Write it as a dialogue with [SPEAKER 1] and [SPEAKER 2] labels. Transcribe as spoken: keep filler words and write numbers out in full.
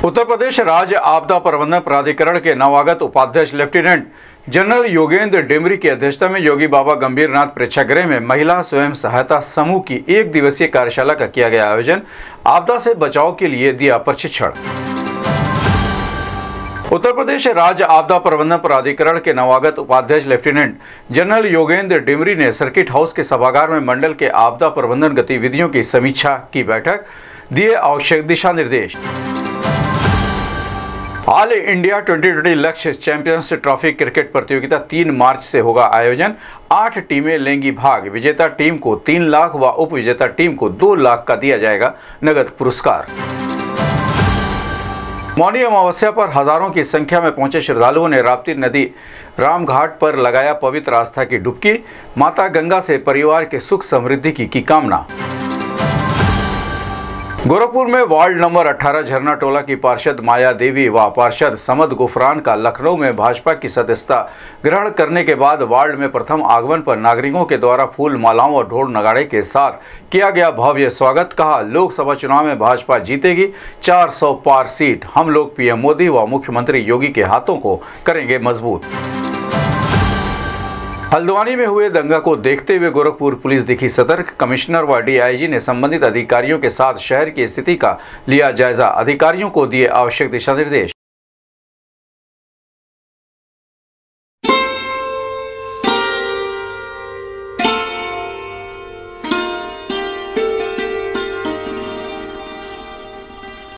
[SPEAKER 1] उत्तर प्रदेश राज्य आपदा प्रबंधन प्राधिकरण के नवागत उपाध्यक्ष लेफ्टिनेंट जनरल योगेंद्र डेमरी की अध्यक्षता में योगी बाबा गंभीरनाथ प्रेक्षागृह में महिला स्वयं सहायता समूह की एक दिवसीय कार्यशाला का किया गया आयोजन। आपदा से बचाव के लिए दिया प्रशिक्षण। उत्तर प्रदेश राज्य आपदा प्रबंधन प्राधिकरण के नवागत उपाध्यक्ष लेफ्टिनेंट जनरल योगेंद्र डेमरी ने सर्किट हाउस के सभागार में मंडल के आपदा प्रबंधन गतिविधियों की समीक्षा की बैठक, दिए आवश्यक दिशा निर्देश। ऑल इंडिया ट्वेंटी ट्वेंटी लक्ष्य चैंपियंस ट्रॉफी क्रिकेट प्रतियोगिता तीन मार्च से होगा आयोजन। आठ टीमें लेंगी भाग। विजेता टीम को तीन लाख व उप विजेता टीम को दो लाख का दिया जाएगा नगद पुरस्कार। मौनी अमावस्या पर हजारों की संख्या में पहुंचे श्रद्धालुओं ने राप्ती नदी रामघाट पर लगाया पवित्र आस्था की डुबकी। माता गंगा से परिवार के सुख समृद्धि की, की कामना। गोरखपुर में वार्ड नंबर अठारह झरना टोला की पार्षद माया देवी व पार्षद समद गुफरान का लखनऊ में भाजपा की सदस्यता ग्रहण करने के बाद वार्ड में प्रथम आगमन पर नागरिकों के द्वारा फूल मालाओं और ढोल नगाड़े के साथ किया गया भव्य स्वागत। कहा, लोकसभा चुनाव में भाजपा जीतेगी, चार सौ पार सीट। हम लोग पीएम मोदी व मुख्यमंत्री योगी के हाथों को करेंगे मजबूत। हल्द्वानी में हुए दंगा को देखते हुए गोरखपुर पुलिस दिखी सतर्क। कमिश्नर व डीआईजी ने संबंधित अधिकारियों के साथ शहर की स्थिति का लिया जायजा। अधिकारियों को दिए आवश्यक दिशा निर्देश।